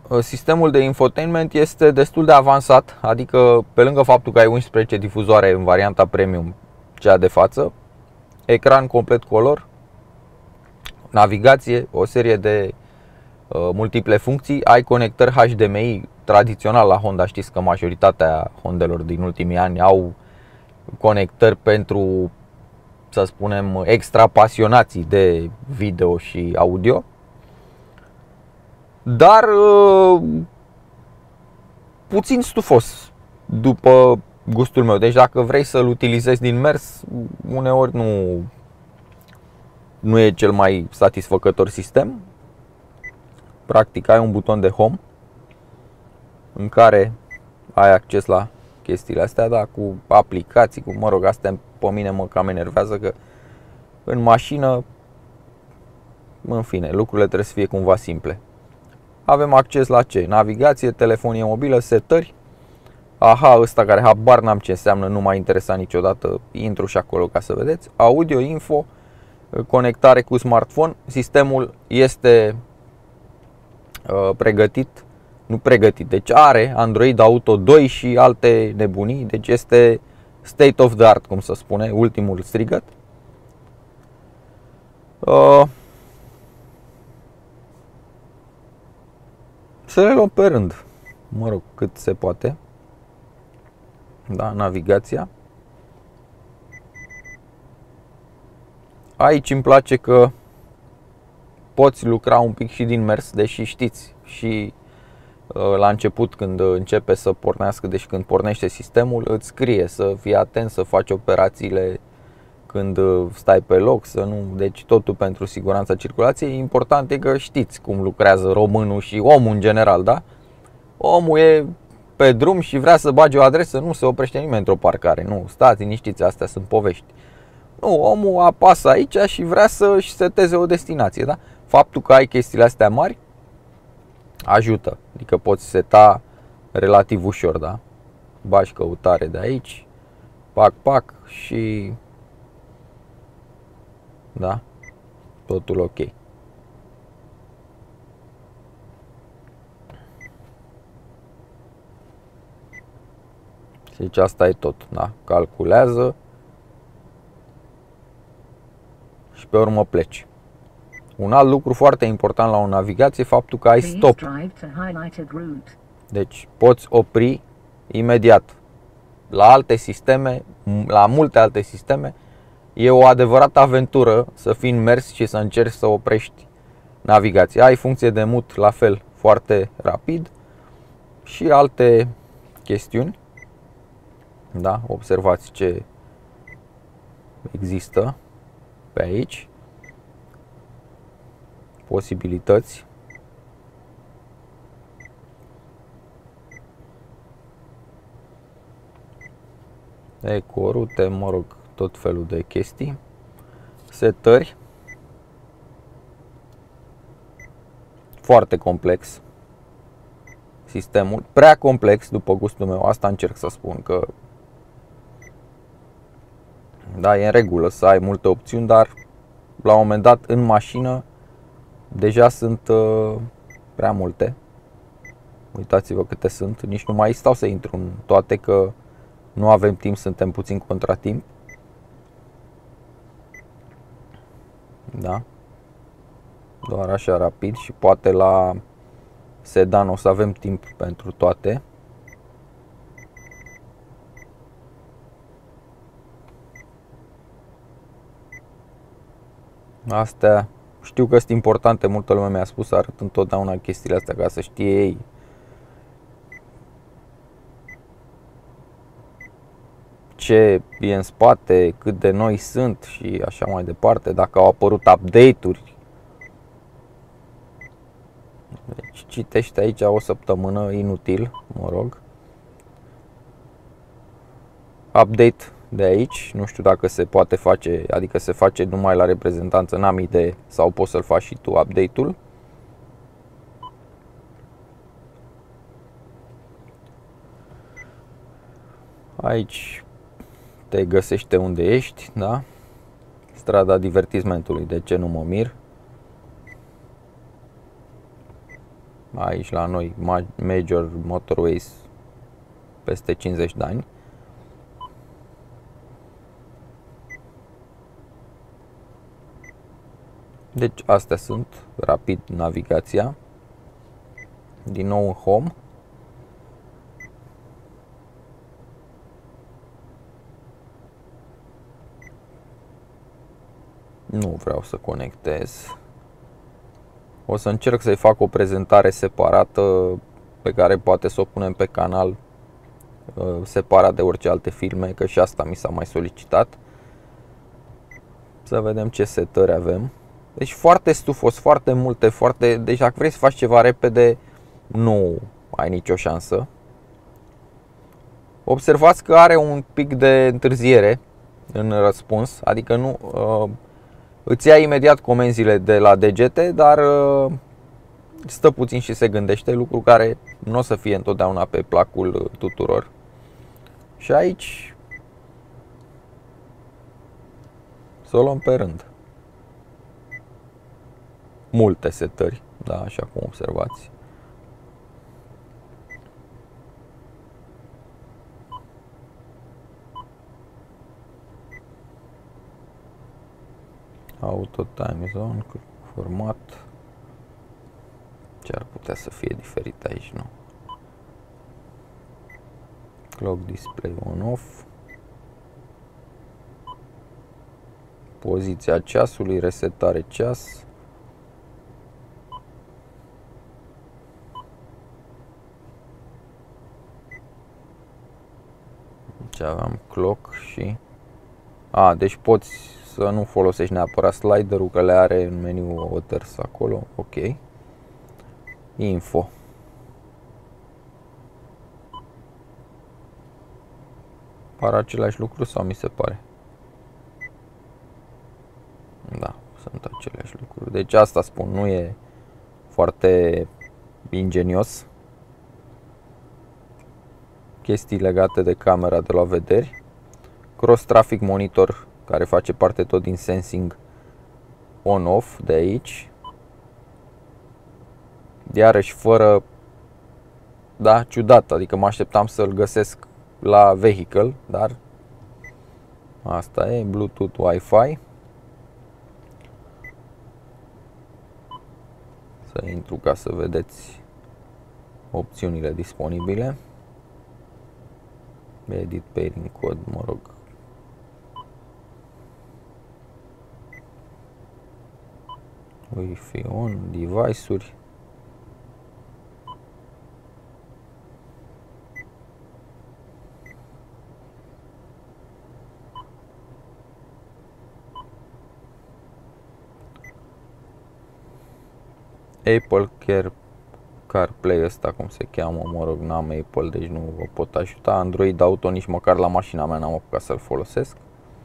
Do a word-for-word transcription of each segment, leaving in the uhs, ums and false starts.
sistemul de infotainment este destul de avansat, adică pe lângă faptul că ai unsprezece difuzoare în varianta premium, cea de față, ecran complet color, navigație, o serie de uh, multiple funcții, ai conectări H D M I tradițional la Honda. Știți că majoritatea Hondelor din ultimii ani au conectări pentru, să spunem, extra pasionații de video și audio. Dar uh, puțin stufos după gustul meu. Deci dacă vrei să-l utilizezi din mers, uneori nu, nu e cel mai satisfăcător sistem. Practic ai un buton de home în care ai acces la chestiile astea, dar cu aplicații, cu, mă rog, astea pe mine mă cam enervează, că în mașină, în fine, lucrurile trebuie să fie cumva simple. Avem acces la ce? Navigație, telefonie mobilă, setări. Aha, ăsta care habar n-am ce înseamnă, nu m-a interesat niciodată, intru și acolo ca să vedeți. Audio, info, conectare cu smartphone. Sistemul este uh, pregătit, nu pregătit, deci are Android Auto doi și alte nebunii, deci este state of the art, cum să spune, ultimul strigăt. Uh, Să le luăm pe rând, mă rog, cât se poate. Da, navigația. Aici îmi place că poți lucra un pic și din mers, deși știți și la început, când începe să pornească, deci când pornește sistemul, îți scrie să fii atent, să faci operațiile când stai pe loc, să nu, deci totul pentru siguranța circulației. Important e că știți cum lucrează românul și omul în general, da? Omul e pe drum și vrea să bage o adresă, nu se oprește nimeni într-o parcare, nu, stați liniștiți, astea sunt povești. Nu, omul apasă aici și vrea să-și seteze o destinație, da? Faptul că ai chestiile astea mari ajută, adică poți seta relativ ușor, da? Bagi căutare de aici, pac, pac și... da, totul ok. Și deci asta e tot, da, calculează și pe urmă pleci. Un alt lucru foarte important la o navigație e faptul că ai stop. Deci poți opri imediat. La alte sisteme, la multe alte sisteme, e o adevărată aventură să fii în mers și să încerci să oprești navigația. Ai funcție de mut la fel foarte rapid și alte chestiuni. Da, observați ce există pe aici. Posibilități. Eco, rute, mă rog, tot felul de chestii. Setări. Foarte complex sistemul, prea complex după gustul meu, asta încerc să spun, că da, e în regulă să ai multe opțiuni, dar la un moment dat în mașină deja sunt uh, prea multe. Uitați-vă câte sunt, nici nu mai stau să intru în toate, că nu avem timp, suntem puțin contra timp. Da. Doar așa rapid și poate la sedan o să avem timp pentru toate. Astea știu că sunt importante, multă lume mi-a spus să arăt întotdeauna chestiile astea ca să știe ei ce e în spate, cât de noi sunt și așa mai departe, dacă au apărut update-uri. Deci citește aici o săptămână inutil, mă rog. Update de aici, nu știu dacă se poate face, adică se face numai la reprezentanță, n-am idee, sau poți să-l faci și tu update-ul. Aici te găsește unde ești, da? Strada divertismentului, de ce nu mă mir? aici la noi, Major Motorways, peste cincizeci de ani. Deci astea sunt, rapid navigația, din nou în Home. Nu vreau să conectez. O să încerc să-i fac o prezentare separată pe care poate să o punem pe canal separat de orice alte filme, că și asta mi s-a mai solicitat. Să vedem ce setări avem. Deci foarte stufos, foarte multe, foarte... Deci dacă vrei să faci ceva repede, nu ai nicio șansă. Observați că are un pic de întârziere în răspuns, adică nu... Uh, îți ia imediat comenzile de la degete, dar uh, stă puțin și se gândește, lucru care nu o să fie întotdeauna pe placul tuturor. Și aici să o luăm pe rând. Multe setări, da, așa cum observați. Auto time zone, format. Ce ar putea să fie diferit aici, nu? Clock display on off. Poziția ceasului, resetare ceas. Deci aveam clock și... A, deci poți să nu folosești neapărat sliderul, că le are în meniu Others acolo. Ok. Info. Par același lucru sau mi se pare? Da, sunt aceleași lucruri. Deci asta spun, nu e foarte ingenios. Chestii legate de camera de la vederi. Cross Traffic Monitor, care face parte tot din Sensing on-off de aici. Iarăși fără... Da, ciudat, adică mă așteptam să-l găsesc la vehicle, dar asta e, Bluetooth Wi-Fi. Să intru ca să vedeți opțiunile disponibile. Edit pairing code, mă rog. Wi-Fi on, device-uri. Apple Care, CarPlay ăsta cum se cheamă, mă rog, n-am Apple, deci nu vă pot ajuta. Android Auto nici măcar la mașina mea n-am apucat să-l folosesc.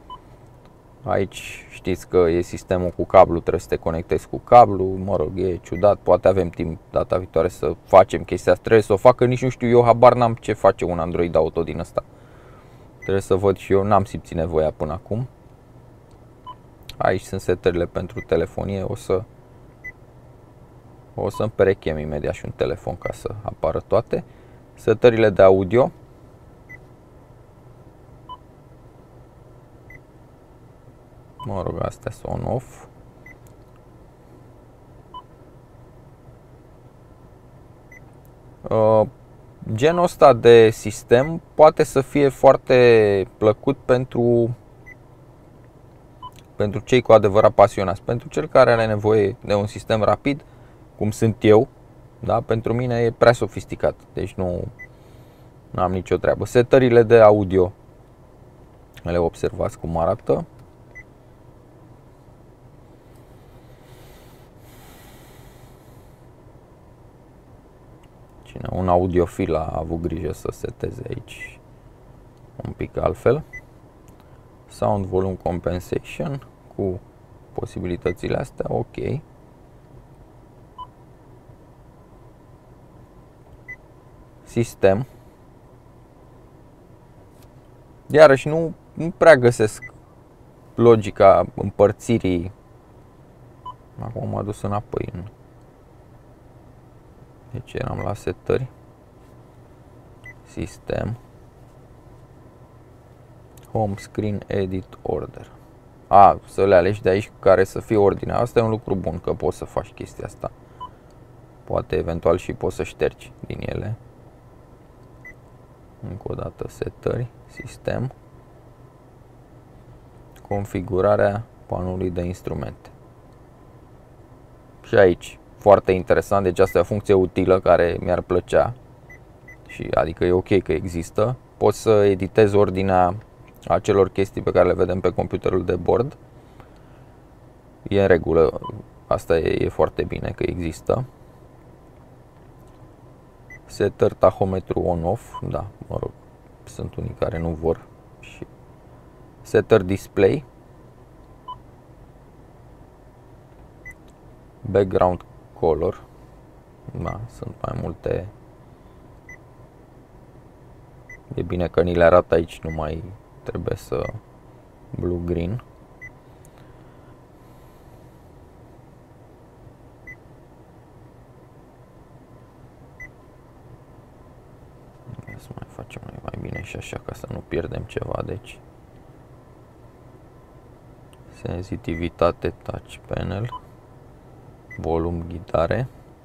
Aici știți că e sistemul cu cablu, trebuie să te conectezi cu cablu, mă rog, e ciudat, poate avem timp data viitoare să facem chestia asta, trebuie să o facă, nici nu știu, eu habar n-am ce face un Android Auto din ăsta. Trebuie să văd și eu, n-am simțit nevoia până acum. Aici sunt setările pentru telefonie, o să o să împerechem imediat și un telefon ca să apară toate. Setările de audio. Mă rog, astea sunt on-off. Uh, genul ăsta de sistem poate să fie foarte plăcut pentru, pentru cei cu adevărat pasionați. Pentru cel care are nevoie de un sistem rapid, cum sunt eu, da? Pentru mine e prea sofisticat, deci nu am nicio treabă. Setările de audio, le observați cum arată. Cine un audiofil a avut grijă să seteze aici un pic altfel. Sound Volume Compensation cu posibilitățile astea, ok. Sistem. Iarăși nu, nu prea găsesc logica împărțirii. Acum m-a dus înapoi în Deci eram la setări, sistem, home screen, edit order. A, să le alegi de aici care să fie ordinea. Asta e un lucru bun, că poți să faci chestia asta. Poate eventual și poți să ștergi din ele. Încă o dată setări, sistem, configurarea panoului de instrumente. Și aici, foarte interesant, deci asta e o funcție utilă care mi-ar plăcea. Și adică e ok că există. Poți să editezi ordinea acelor chestii pe care le vedem pe computerul de bord. E în regulă, asta e, e foarte bine că există. Setter tahometru on-off, da, mă rog, sunt unii care nu vor. Și setter display, background color, da, sunt mai multe. E bine că ni le arată aici, nu mai trebuie să blue-green. Să mai facem noi mai bine și așa ca să nu pierdem ceva, deci senzitivitate touch panel, volum ghidare,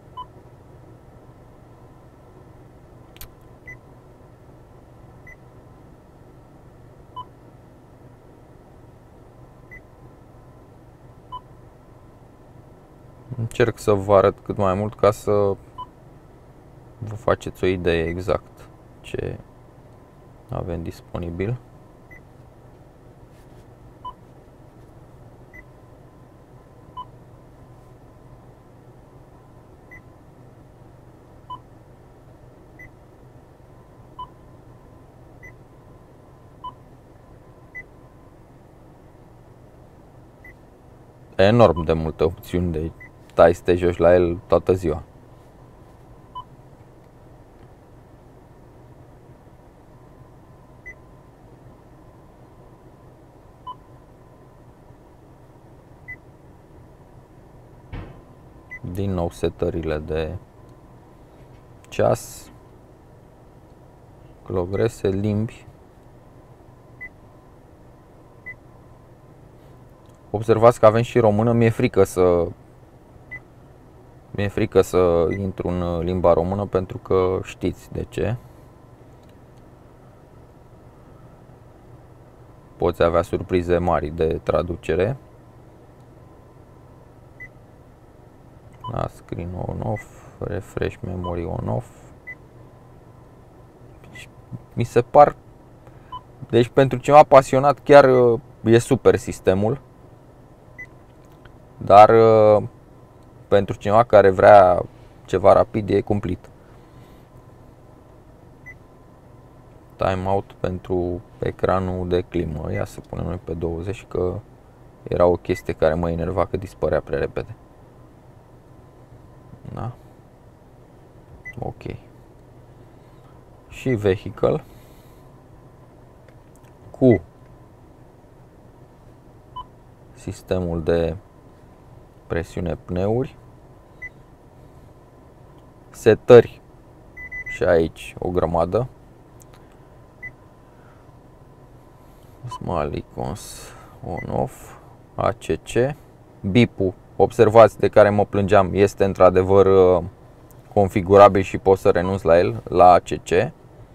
încerc să vă arăt cât mai mult ca să vă faceți o idee exact ce avem disponibil. Enorm de multe opțiuni de stai să te joci la el toată ziua. Din nou setările de ceas, progrese, limbi. Observați că avem și română, mi-e frică să mi-e frică să intru în limba română pentru că știți de ce. Poți avea surprize mari de traducere. La screen on-off, refresh memory on-off. Mi se par, deci pentru cineva pasionat chiar e super sistemul. Dar pentru cineva care vrea ceva rapid e cumplit. Timeout pentru ecranul de climă. Ia să punem noi pe douăzeci că era o chestie care mă enerva că dispărea prea repede. Da? Ok. Și vehicle cu sistemul de presiune pneuri, setări și aici o grămadă, small icons on-off, A C C, bipul, observați, de care mă plângeam, este într-adevăr configurabil și pot să renunț la el, la A C C,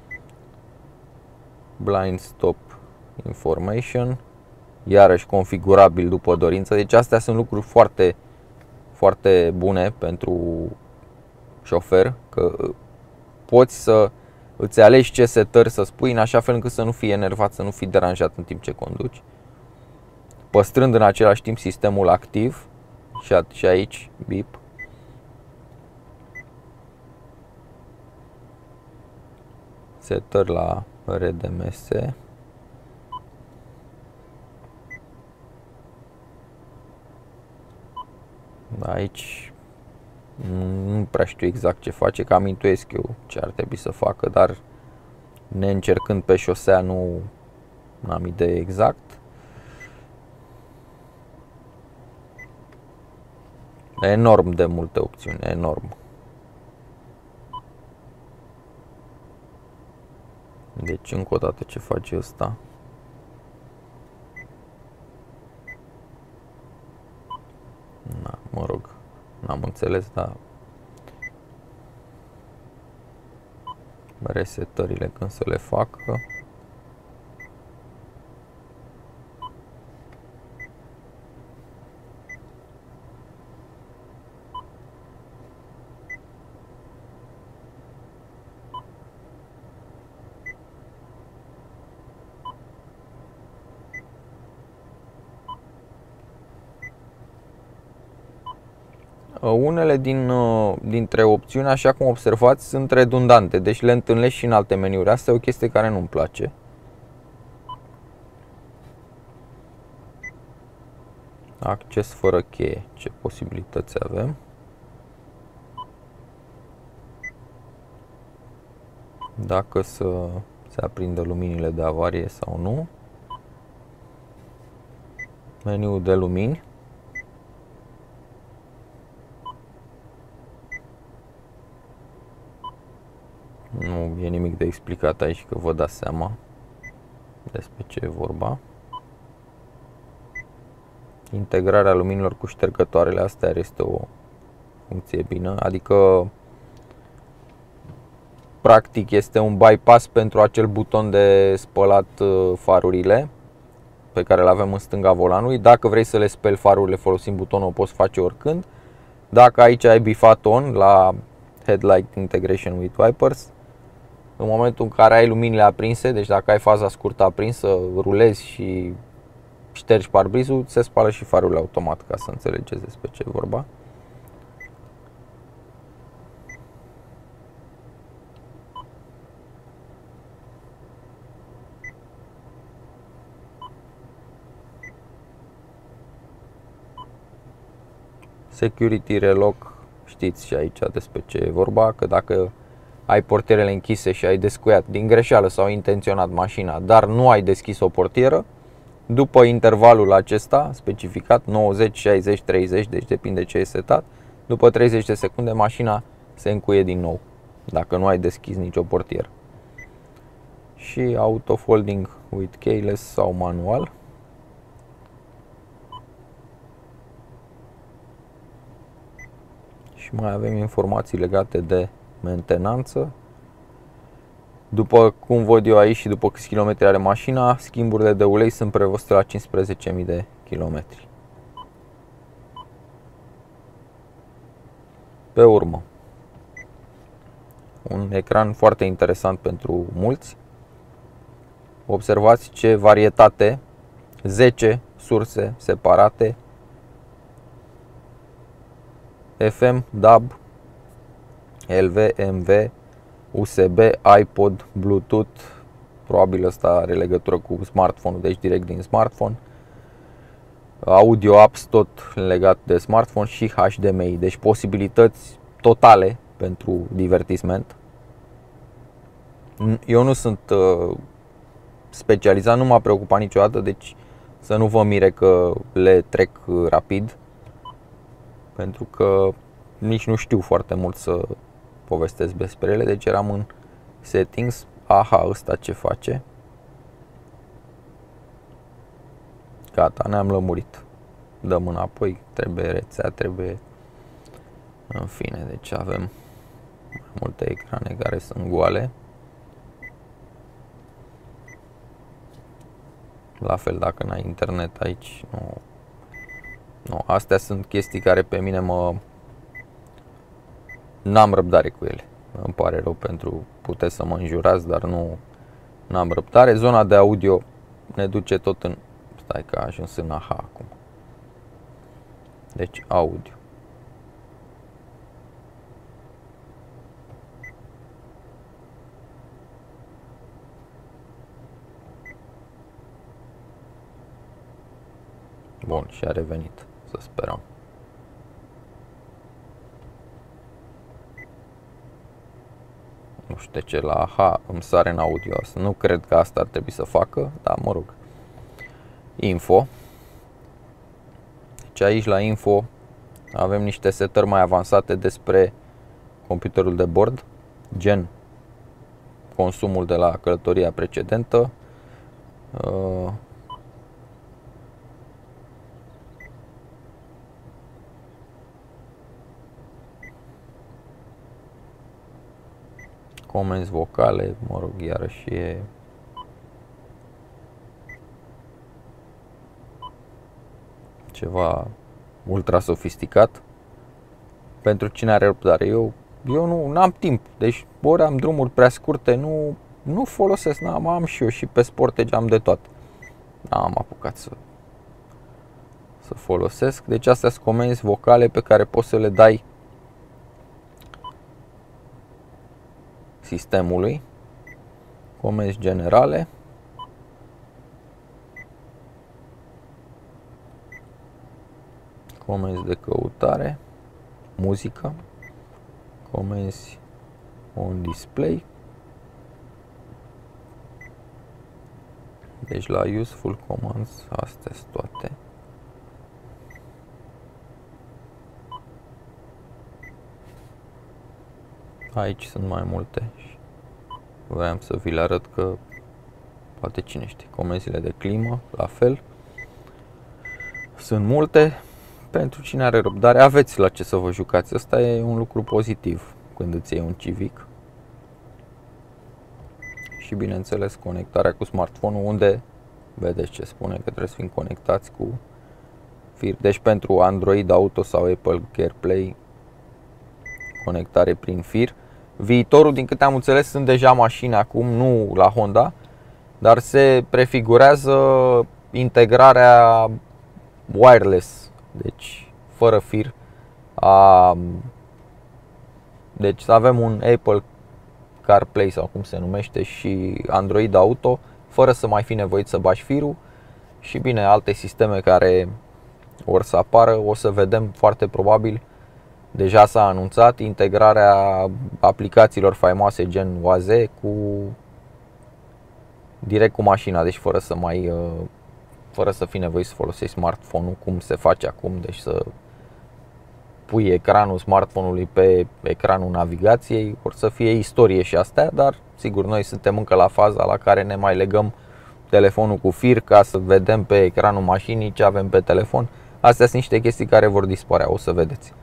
blind stop information, iarăși configurabil după dorință. Deci astea sunt lucruri foarte, foarte bune pentru șofer, că poți să îți alegi ce setări să spui în așa fel încât să nu fii enervat, să nu fii deranjat în timp ce conduci, păstrând în același timp sistemul activ. Și aici bip. Setări la R D M S. Aici nu prea știu exact ce face, că amintuiesc eu ce ar trebui să facă, dar neîncercând pe șosea nu am idee exact. Enorm de multe opțiuni, enorm. Deci încă o dată ce face ăsta. Na, mă rog, n-am înțeles, dar resetările când să le facă. Unele din, dintre opțiuni, așa cum observați, sunt redundante, deci le întâlnești și în alte meniuri. Asta e o chestie care nu-mi place. Acces fără cheie, ce posibilități avem? Dacă să se aprindă luminile de avarie sau nu. Meniul de lumini. Nu e nimic de explicat aici, că vă dați seama despre ce e vorba. Integrarea luminilor cu ștergătoarele astea este o funcție bună, adică practic este un bypass pentru acel buton de spălat farurile pe care îl avem în stânga volanului. Dacă vrei să le speli farurile folosind butonul, o poți face oricând. Dacă aici ai bifat on la Headlight Integration with Wipers, în momentul în care ai luminile aprinse, deci dacă ai faza scurtă aprinsă, rulezi și ștergi parbrizul, se spală și farurile automat, ca să înțelegeți despre ce e vorba. Security Relock, știți și aici despre ce e vorba, că dacă ai portierele închise și ai descuiat din greșeală sau intenționat mașina, dar nu ai deschis o portieră, după intervalul acesta specificat nouăzeci, șaizeci, treizeci, deci depinde ce e setat, după treizeci de secunde mașina se încuie din nou, dacă nu ai deschis nicio portieră. Și auto folding with keyless sau manual. Și mai avem informații legate de mentenanță. După cum văd eu aici și după câți kilometri are mașina, schimburile de ulei sunt prevăzute la cincisprezece mii de kilometri. Pe urmă, un ecran foarte interesant pentru mulți. Observați ce varietate, zece surse separate, F M, D A B, L V, M V, U S B, iPod, Bluetooth, probabil ăsta are legătură cu smartphone-ul, deci direct din smartphone, audio apps tot legat de smartphone și H D M I, deci posibilități totale pentru divertisment. Eu nu sunt specializat, nu m-a preocupat niciodată, deci să nu vă mire că le trec rapid, pentru că nici nu știu foarte mult să povestesc despre ele, deci eram în settings. Aha, ăsta ce face? Gata, ne-am lămurit. Dăm înapoi, trebuie rețea, trebuie... În fine, deci avem mai multe ecrane care sunt goale. La fel, dacă n-ai internet aici, nu... nu. Astea sunt chestii care pe mine mă... N-am răbdare cu ele. Îmi pare rău pentru, puteți să mă înjurați, dar nu n-am răbdare. Zona de audio ne duce tot în... Stai că a ajuns în aha acum. Deci audio. Bun, și a revenit, să sperăm. Nu știu de ce la aha îmi sare în audio asta. Nu cred că asta ar trebui să facă, dar mă rog. Info. Deci aici la info avem niște setări mai avansate despre computerul de bord, gen consumul de la călătoria precedentă. Comenzi vocale, mă rog, iarăși e ceva ultra sofisticat. Pentru cine are răbdare, eu, eu nu am timp, deci ori am drumuri prea scurte, nu, nu folosesc, n-am, am și eu și pe Sportage am de toate. N-am apucat să, să folosesc, deci astea sunt comenzi vocale pe care poți să le dai sistemului, comenzi generale, comenzi de căutare, muzică, comenzi on display, deci la useful commands astea sunt toate. Aici sunt mai multe și voiam să vi le arăt că poate cine știe. Comenzile de climă, la fel. Sunt multe. Pentru cine are răbdare, aveți la ce să vă jucați. Asta e un lucru pozitiv când îți iei un Civic. Și bineînțeles conectarea cu smartphone-ul, unde vedeți ce spune că trebuie să fim conectați cu fir. Deci pentru Android Auto sau Apple CarPlay, conectare prin fir. Viitorul, din câte am înțeles, sunt deja mașini acum, nu la Honda, dar se prefigurează integrarea wireless, deci fără fir. A, deci să avem un Apple CarPlay sau cum se numește și Android Auto, fără să mai fi nevoit să bagi firul. Și bine, alte sisteme care or să apară, o să vedem foarte probabil. Deja s-a anunțat integrarea aplicațiilor faimoase gen Waze cu direct cu mașina, deci fără să mai fără să fii nevoit să folosești smartphone-ul cum se face acum, deci să pui ecranul smartphone-ului pe ecranul navigației, or să fie istorie și astea, dar sigur noi suntem încă la faza la care ne mai legăm telefonul cu fir ca să vedem pe ecranul mașinii ce avem pe telefon. Astea sunt niște chestii care vor dispărea, o să vedeți.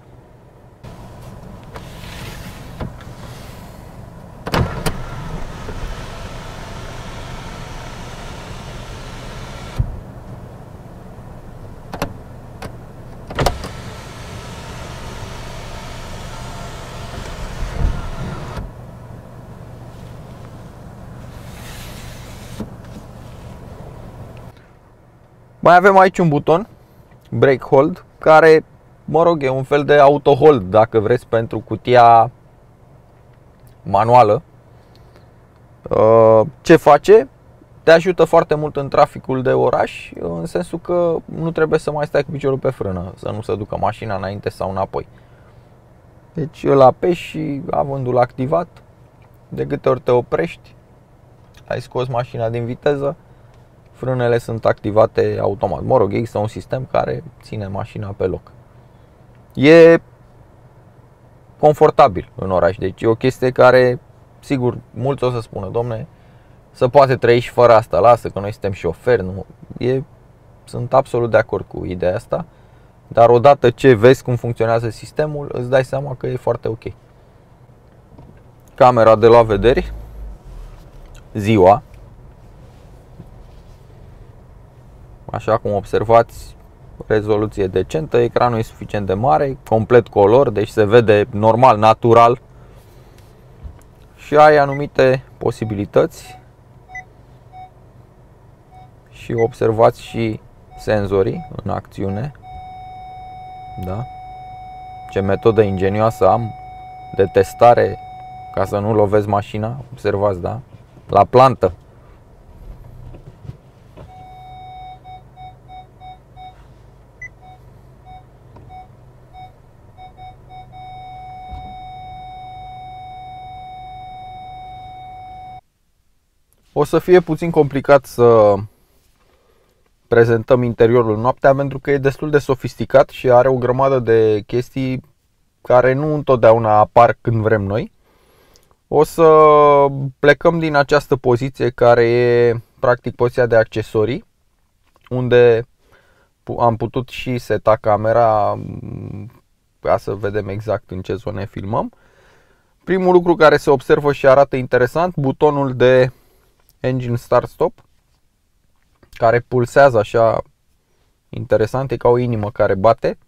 Mai avem aici un buton, Brake Hold, care, mă rog, e un fel de auto hold, dacă vreți, pentru cutia manuală. Ce face? Te ajută foarte mult în traficul de oraș, în sensul că nu trebuie să mai stai cu piciorul pe frână, să nu se ducă mașina înainte sau înapoi. Deci îl apeși și, avându-l activat, de câte ori te oprești, ai scos mașina din viteză, frânele sunt activate automat. Mă rog, există un sistem care ține mașina pe loc. E confortabil în oraș, deci e o chestie care, sigur, mulți o să spună, domne, să poate trăi și fără asta, lasă că noi suntem șoferi, nu? E, sunt absolut de acord cu ideea asta, dar odată ce vezi cum funcționează sistemul, îți dai seama că e foarte ok. Camera de la vederi, ziua. Așa cum observați, rezoluție decentă, ecranul e suficient de mare, complet color, deci se vede normal, natural. Și ai anumite posibilități. Și observați și senzorii în acțiune. Da? Ce metodă ingenioasă am de testare ca să nu lovezi mașina. Observați, da? La plantă. O să fie puțin complicat să prezentăm interiorul noaptea, pentru că e destul de sofisticat și are o grămadă de chestii care nu întotdeauna apar când vrem noi. O să plecăm din această poziție care e practic poziția de accesorii, unde am putut și seta camera ca să vedem exact în ce zone filmăm. Primul lucru care se observă și arată interesant, butonul de Engine Start Stop, care pulsează așa interesant, e ca o inimă care bate.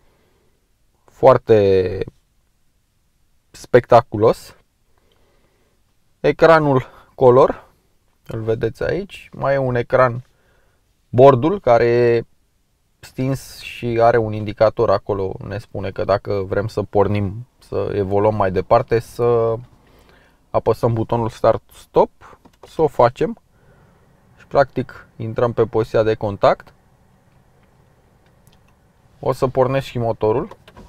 Foarte spectaculos. Ecranul color, îl vedeți aici. Mai e un ecran, bordul, care e stins și are un indicator acolo. Ne spune că dacă vrem să pornim, să evoluăm mai departe, să apăsăm butonul Start Stop, să o facem. Și practic intrăm pe poziția de contact. O să pornesc și motorul.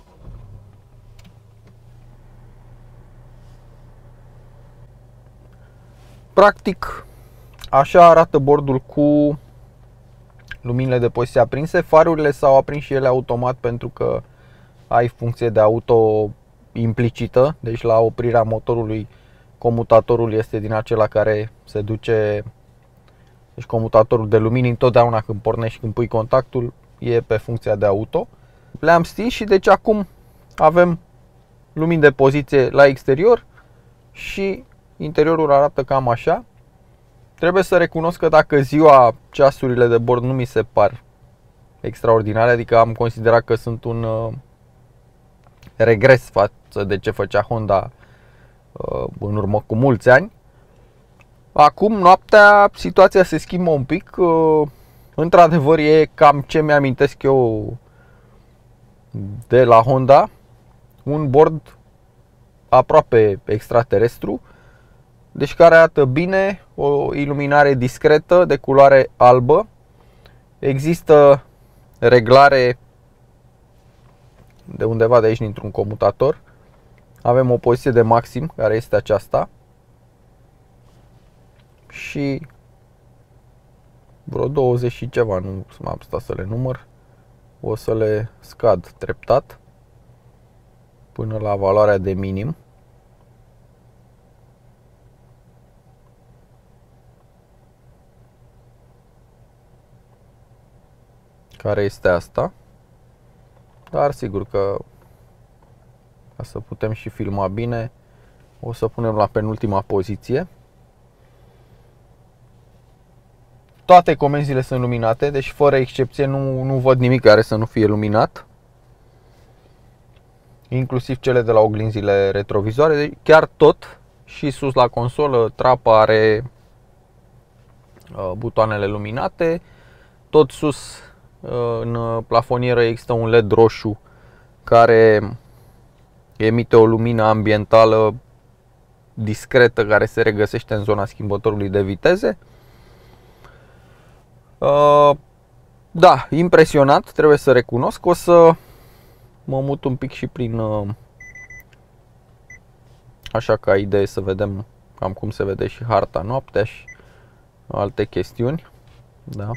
Practic, așa arată bordul cu luminile de poziție aprinse. Farurile s-au aprins și ele automat pentru că ai funcție de auto implicită. Deci la oprirea motorului, comutatorul este din acela care se duce. Deci comutatorul de lumini întotdeauna când pornești și când pui contactul e pe funcția de auto. Le-am stins și deci acum avem lumini de poziție la exterior și interiorul arată cam așa. Trebuie să recunosc că dacă ziua ceasurile de bord nu mi se par extraordinare, adică am considerat că sunt un uh, regres față de ce făcea Honda uh, în urmă cu mulți ani. Acum, noaptea, situația se schimbă un pic. Uh, într-adevăr, e cam ce mi-amintesc eu de la Honda. Un bord aproape extraterestru, deci care arată bine, o iluminare discretă de culoare albă. Există reglare de undeva de aici, dintr-un comutator. Avem o poziție de maxim, care este aceasta, și vreo douăzeci și ceva, nu m-am stat să le număr. O să le scad treptat până la valoarea de minim. Care este asta. Dar sigur că ca să putem și filma bine, o să punem la penultima poziție. Toate comenzile sunt luminate, deci fără excepție nu, nu văd nimic care să nu fie luminat. Inclusiv cele de la oglinzile retrovizoare, deci chiar tot. Și sus la consolă, trapa are uh, butoanele luminate. Tot sus uh, în plafonieră există un L E D roșu care emite o lumină ambientală discretă care se regăsește în zona schimbătorului de viteze. Uh, da, impresionat, trebuie să recunosc. O să mă mut un pic și prin uh, așa ca idee să vedem cam cum se vede și harta noaptea și alte chestiuni. Da.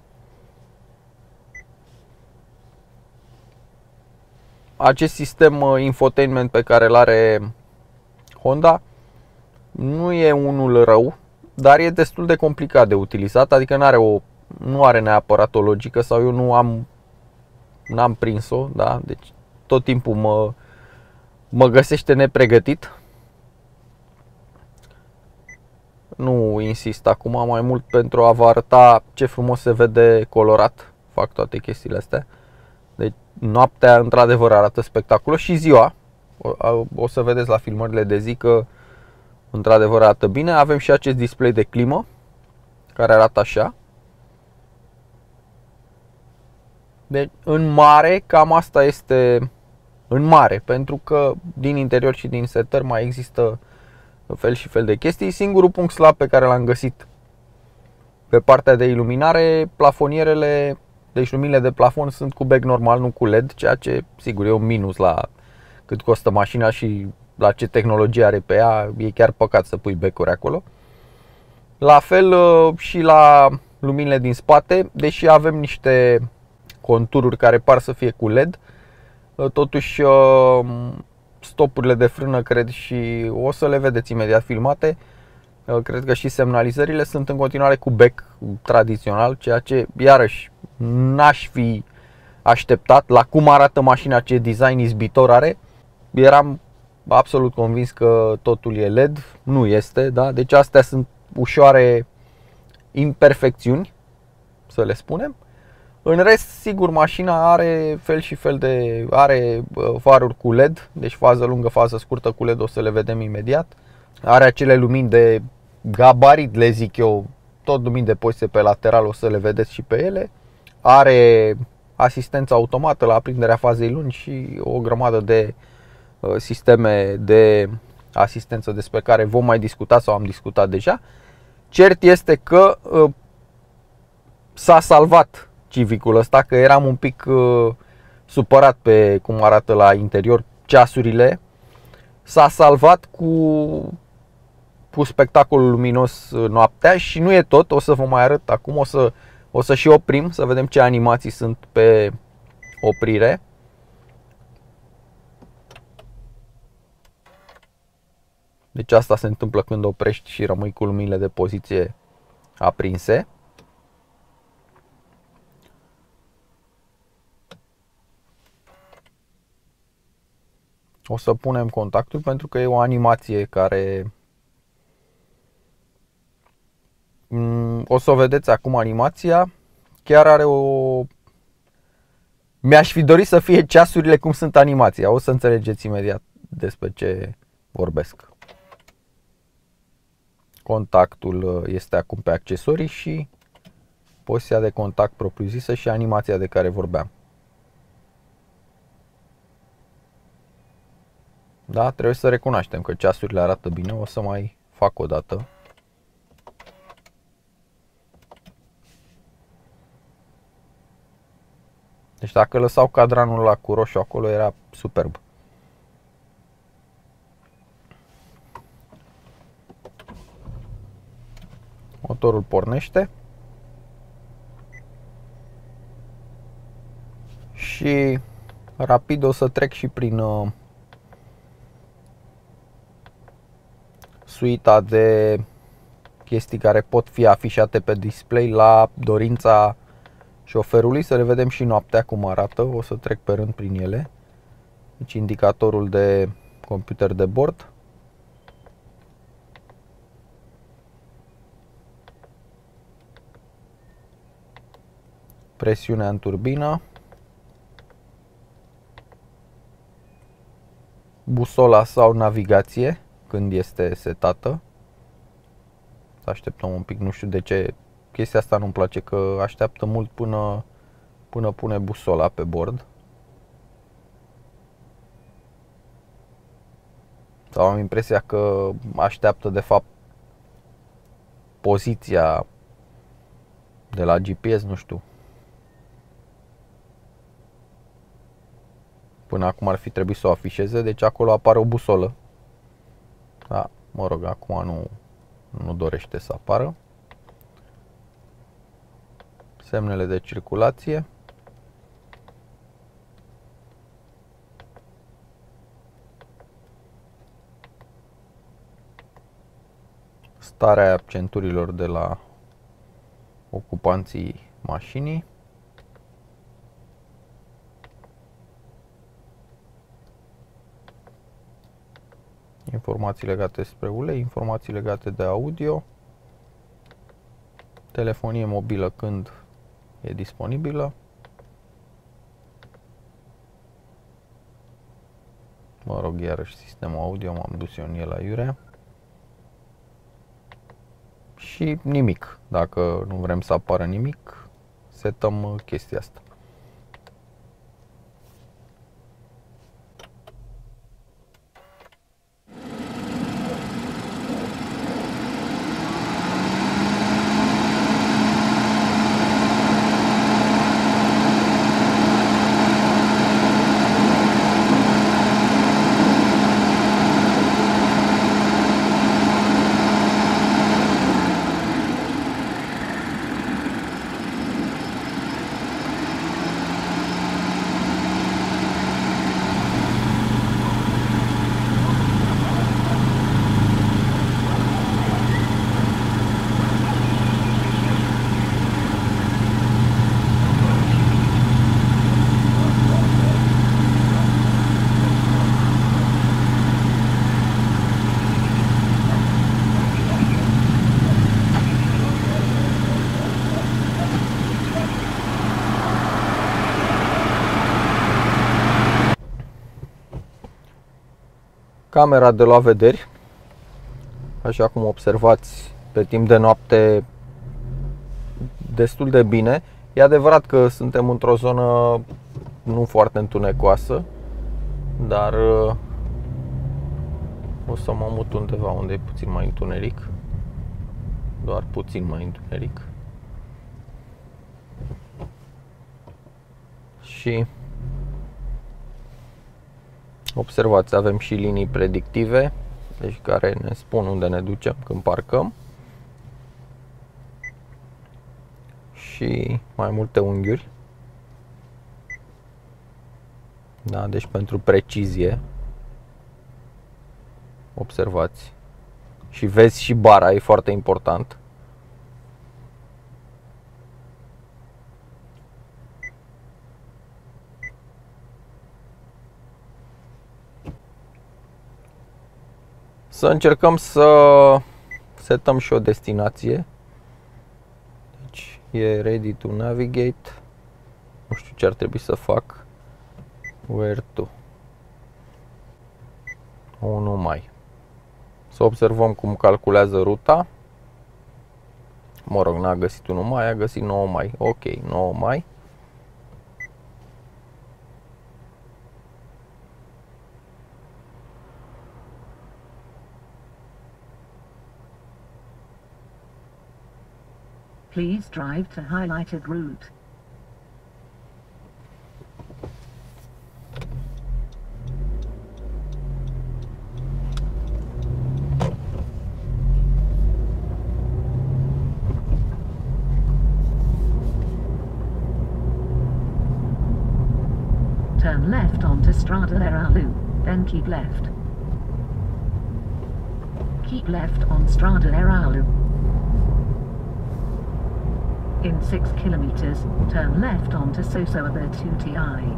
Acest sistem uh, infotainment pe care îl are Honda nu e unul rău, dar e destul de complicat de utilizat, adică nu are o nu are neapărat o logică, sau eu nu am n-am prins-o, da? Deci tot timpul mă mă găsește nepregătit. Nu insist acum, mai mult pentru a vă arăta ce frumos se vede colorat. Fac toate chestiile astea. Deci noaptea într-adevăr arată spectaculos și ziua. O, o să vedeți la filmările de zi că într-adevăr arată bine. Avem și acest display de climă care arată așa. Deci în mare cam asta este în mare, pentru că din interior și din setăr mai există fel și fel de chestii. Singurul punct slab pe care l-am găsit pe partea de iluminare, plafonierele, deci luminile de plafon sunt cu bec normal, nu cu L E D, ceea ce sigur e un minus la cât costă mașina și la ce tehnologie are pe ea. E chiar păcat să pui becuri acolo. La fel și la luminile din spate, deși avem niște contururi care par să fie cu L E D, totuși stopurile de frână, cred, și o să le vedeți imediat filmate. Cred că și semnalizările sunt în continuare cu bec tradițional, ceea ce, iarăși, n-aș fi așteptat la cum arată mașina, ce design izbitor are. Eram absolut convins că totul e L E D, nu este, da? Deci astea sunt ușoare imperfecțiuni, să le spunem. În rest, sigur, mașina are fel și fel de, are faruri cu L E D, deci fază lungă, fază scurtă cu L E D, o să le vedem imediat. Are acele lumini de gabarit, le zic eu, tot lumini de poziție pe lateral, o să le vedeți și pe ele. Are asistență automată la aprinderea fazei lungi și o grămadă de sisteme de asistență despre care vom mai discuta sau am discutat deja. Cert este că s-a salvat Civicul ăsta, că eram un pic supărat pe cum arată la interior ceasurile. S-a salvat cu, cu spectacolul luminos noaptea și nu e tot, o să vă mai arăt acum, o să, o să și oprim, să vedem ce animații sunt pe oprire. Deci asta se întâmplă când oprești și rămâi cu luminile de poziție aprinse. O să punem contactul pentru că e o animație care... O să o vedeți acum animația. Chiar are o... Mi-aș fi dorit să fie ceasurile cum sunt animația. O să înțelegeți imediat despre ce vorbesc. Contactul este acum pe accesorii și poziția de contact propriu-zisă și animația de care vorbeam. Da, trebuie să recunoaștem că ceasurile arată bine, o să mai fac o dată. Deci dacă lăsau cadranul ăla cu roșu acolo, era superb. Motorul pornește. Și rapid o să trec și prin uh, suita de chestii care pot fi afișate pe display la dorința șoferului. Să le vedem și noaptea cum arată. O să trec pe rând prin ele. Deci indicatorul de computer de bord. Presiunea în turbină. Busola sau navigație când este setată. Să așteptăm un pic, nu știu de ce chestia asta nu-mi place, că așteaptă mult până, până pune busola pe bord. Sau am impresia că așteaptă de fapt poziția de la G P S, nu știu. Până acum ar fi trebuit să o afișeze, deci acolo apare o busolă. Da, mă rog, acum nu, nu dorește să apară. Semnele de circulație. Starea centurilor de la ocupanții mașinii. Informații legate despre ulei, informații legate de audio, telefonie mobilă când e disponibilă, mă rog, iarăși sistemul audio, m-am dus eu în el aiurea, și nimic. Dacă nu vrem să apară nimic, setăm chestia asta. Camera de la vederi, așa cum observați, pe timp de noapte destul de bine. E adevărat că suntem într-o zonă nu foarte întunecoasă, dar o să mă mut undeva unde e puțin mai întuneric. Doar puțin mai întuneric. Și observați, avem și linii predictive, deci care ne spun unde ne ducem când parcăm. Și mai multe unghiuri. Da, deci pentru precizie. Observați. Și vezi și bara, e foarte important. Să încercăm să setăm și o destinație. Deci e ready to navigate. Nu știu ce ar trebui să fac. Where to? unu mai. Să observăm cum calculează ruta. Mă rog, n-a găsit unu mai, a găsit nouă mai. Ok, nouă mai. Please drive to highlighted route. Turn left onto Strada Eralu, then keep left. Keep left on Strada Eralu. In six kilometers, turn left onto Sosoa Bertutii.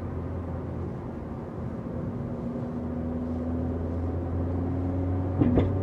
Thank you.